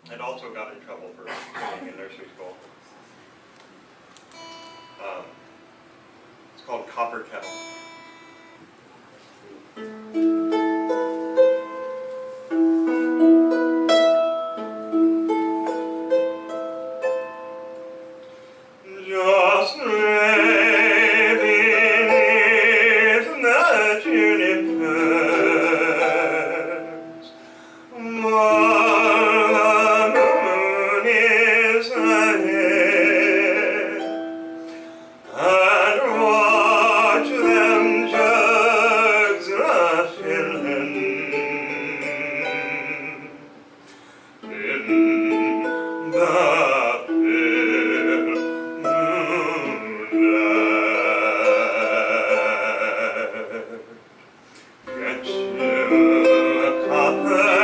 I'd also got in trouble for singing in nursery school. It's called Copper Kettle. Just lay beneath the junipers, while the moon is ahead, and watch them jugs a-filling in the get you a copper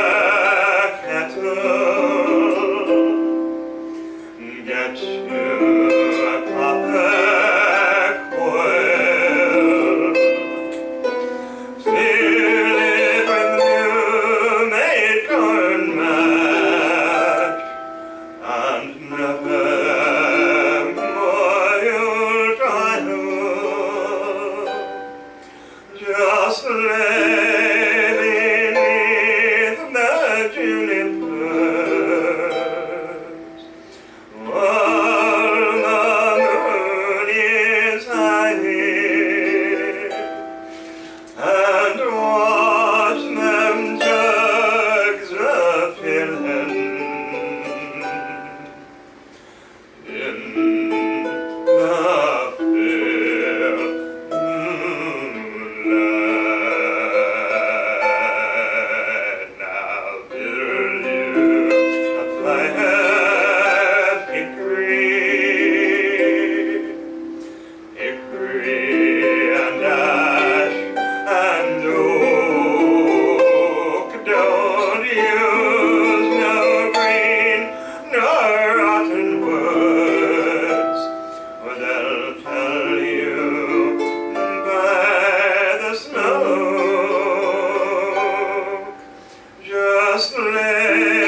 kettle, get you a copper coil, fill it with new-made corn mash, and never more you'll try to. Just lay beneath the junipers, while the moon is high, and watch them jugs a-filling in the fair moonlight. Now build you a fire, hickory and ash and oak. Don't use no green nor rotten woods, or they'll tell you by the smoke. Just lay